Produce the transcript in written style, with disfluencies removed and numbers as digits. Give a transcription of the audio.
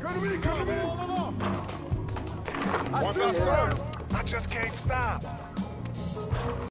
Come to me! I Once see I you! start, I just can't stop.